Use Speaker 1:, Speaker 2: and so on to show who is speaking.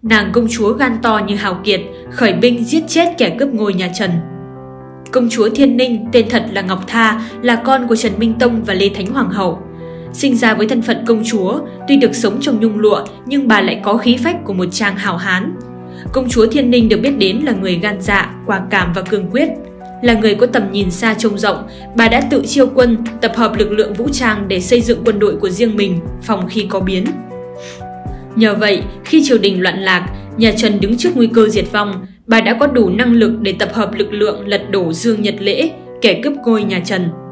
Speaker 1: Nàng công chúa gan to như hào kiệt, khởi binh giết chết kẻ cướp ngôi nhà Trần. Công chúa Thiên Ninh tên thật là Ngọc Tha, là con của Trần Minh Tông và Lê Thánh Hoàng hậu. Sinh ra với thân phận công chúa, tuy được sống trong nhung lụa nhưng bà lại có khí phách của một chàng hảo hán. Công chúa Thiên Ninh được biết đến là người gan dạ, quả cảm và cương quyết. Là người có tầm nhìn xa trông rộng, bà đã tự chiêu quân, tập hợp lực lượng vũ trang để xây dựng quân đội của riêng mình, phòng khi có biến. Nhờ vậy, khi triều đình loạn lạc, nhà Trần đứng trước nguy cơ diệt vong, bà đã có đủ năng lực để tập hợp lực lượng lật đổ Dương Nhật Lễ, kẻ cướp ngôi nhà Trần.